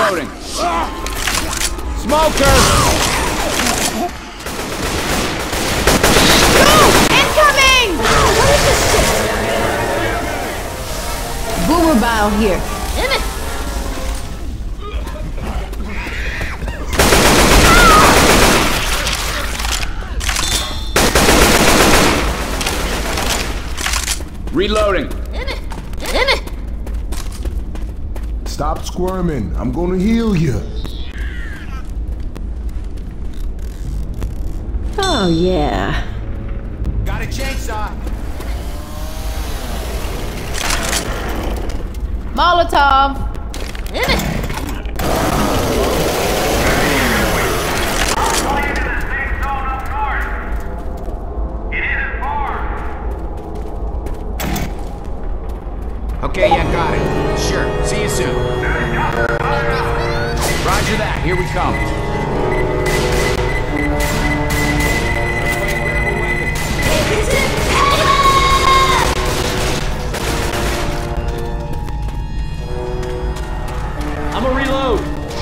Reloading. Smoker! Incoming! What is this shit? Boomer bile here. Reloading. Stop squirming. I'm gonna heal you. Oh, yeah. Got a chainsaw. Molotov. Okay, yeah, got it. Sure. See you soon. Roger that. Here we come. I'm a reload.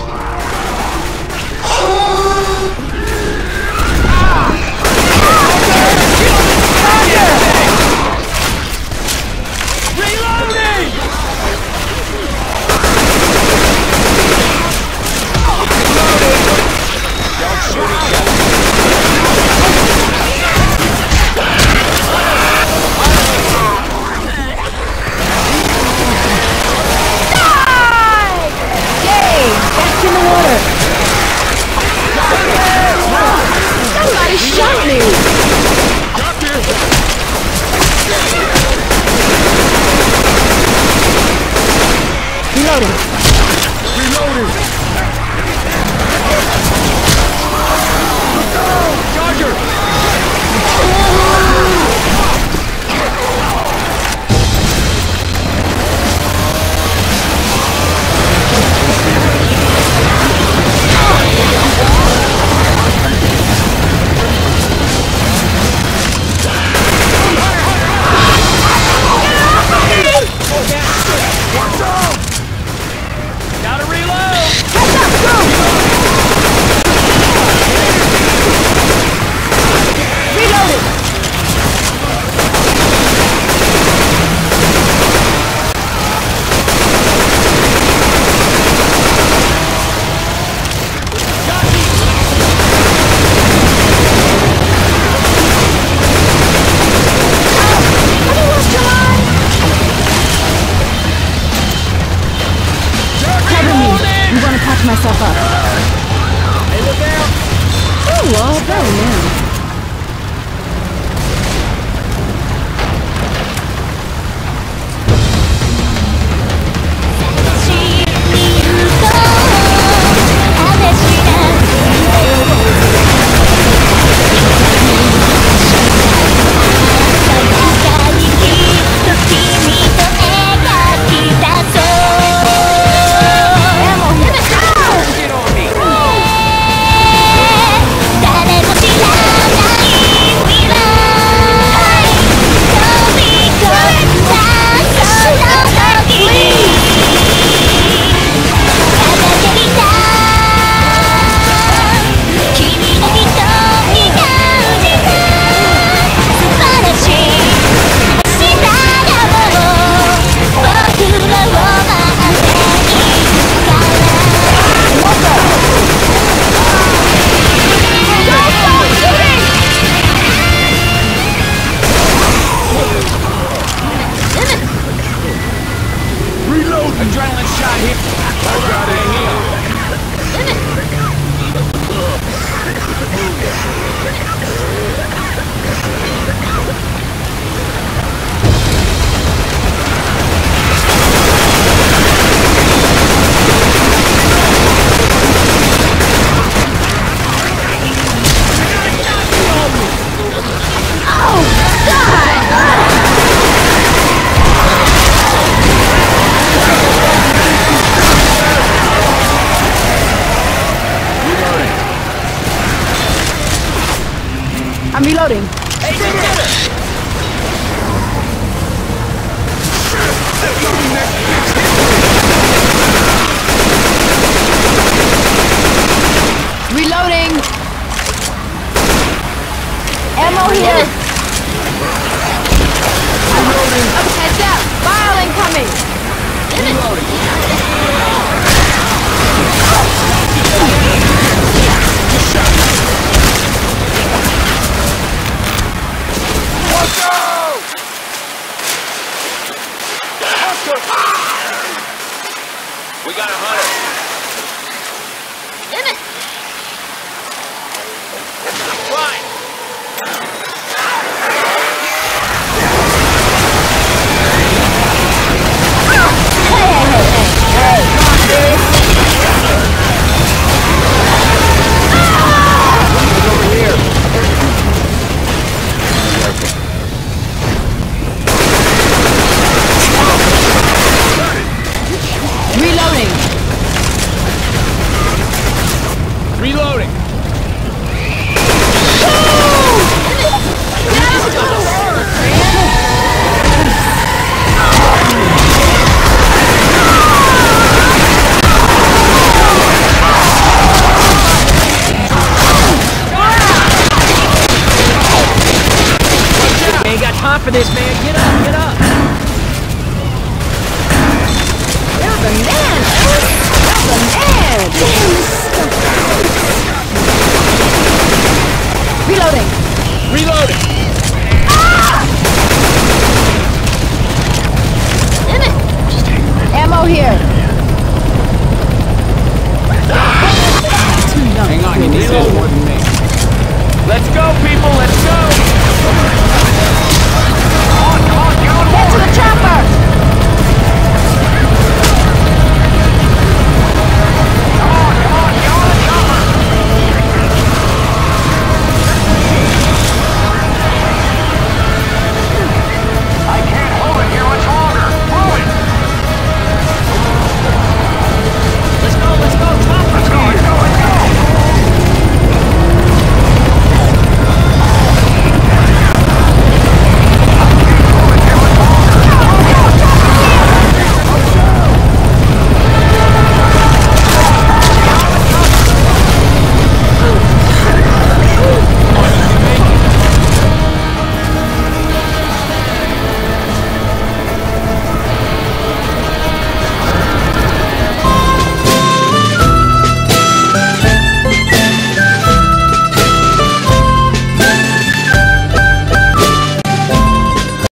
Somebody shot me! Reloading. Reloading. Charger! Gotta reload! Heads up, go! Reloading. Have you lost your mind? Cover me. I'm gonna patch myself up. Hey, look out! Oh, well, very nice. Get on me! Adrenaline shot here. I got it here. I'm reloading. Hey, together! We got a hunter. Damn it! Fine. Reloading! Ain't got time for this, man.